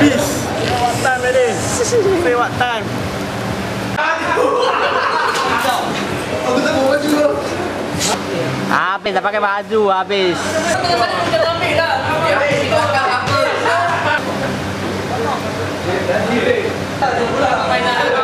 Habis. What time ready? Say what time? Habis dah pakai baju, habis. Dah